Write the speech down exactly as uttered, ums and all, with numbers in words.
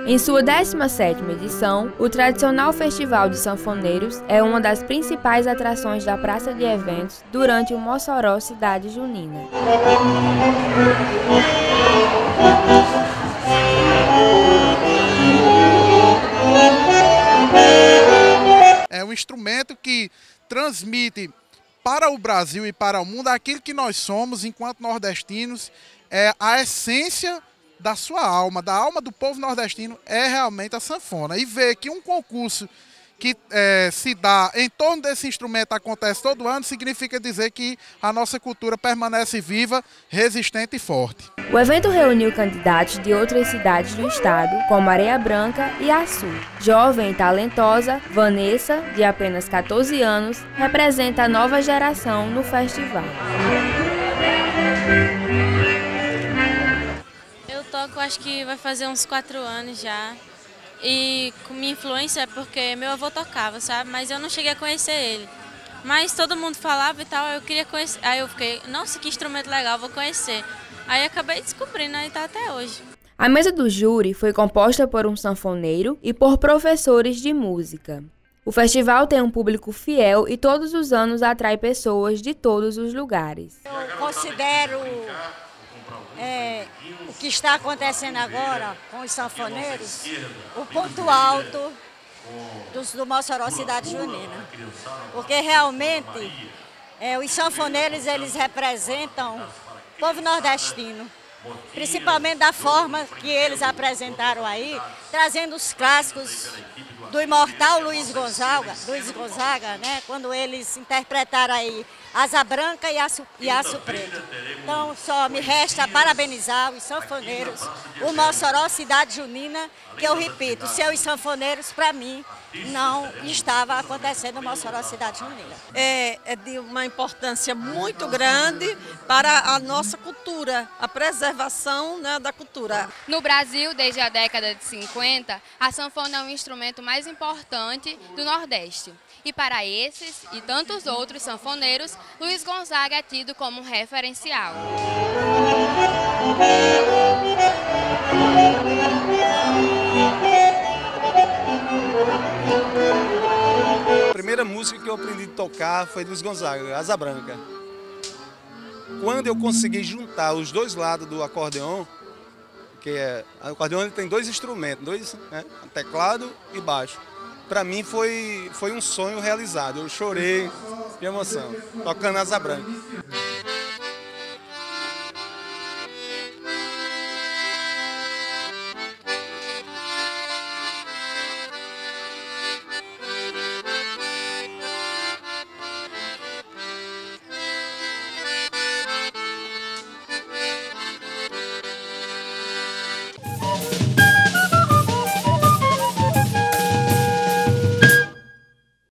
Em sua décima sétima edição, o tradicional Festival de Sanfoneiros é uma das principais atrações da praça de eventos durante o Mossoró Cidade Junina. É um instrumento que transmite para o Brasil e para o mundo aquilo que nós somos enquanto nordestinos, é a essência da sua alma, da alma do povo nordestino, é realmente a sanfona. E ver que um concurso que é, se dá em torno desse instrumento acontece todo ano, significa dizer que a nossa cultura permanece viva, resistente e forte. O evento reuniu candidatos de outras cidades do estado, como Areia Branca e Açu. Jovem e talentosa, Vanessa, de apenas quatorze anos, representa a nova geração no festival. Eu toco, acho que vai fazer uns quatro anos já. E com minha influência é porque meu avô tocava, sabe? Mas eu não cheguei a conhecer ele. Mas todo mundo falava e tal, eu queria conhecer. Aí eu fiquei, nossa, que instrumento legal, vou conhecer. Aí acabei descobrindo e tá até hoje. A mesa do júri foi composta por um sanfoneiro e por professores de música. O festival tem um público fiel e todos os anos atrai pessoas de todos os lugares. Eu considero é, o que está acontecendo agora com os sanfoneiros o ponto alto do, do Mossoró Cidade Junina. Porque realmente é, os sanfoneiros eles representam o povo nordestino, principalmente da forma que eles apresentaram aí, trazendo os clássicos do imortal Luiz Gonzaga, Luiz Gonzaga, né, quando eles interpretaram aí Asa Branca e Aço, e Aço Preto. Então, só me resta parabenizar os sanfoneiros, o Mossoró Cidade Junina, que eu repito, sem os sanfoneiros, para mim, não estava acontecendo o Mossoró Cidade Junina. É, é de uma importância muito grande para a nossa cultura, a preservação, né, da cultura. No Brasil, desde a década de cinquenta, a sanfona é um instrumento mais importante do Nordeste. E para esses e tantos outros sanfoneiros, Luiz Gonzaga é tido como um referencial. A primeira música que eu aprendi a tocar foi Luiz Gonzaga, Asa Branca. Quando eu consegui juntar os dois lados do acordeon, que é, o acordeon ele tem dois instrumentos, dois, né, teclado e baixo. Para mim foi, foi um sonho realizado, eu chorei de emoção, tocando Asa Branca.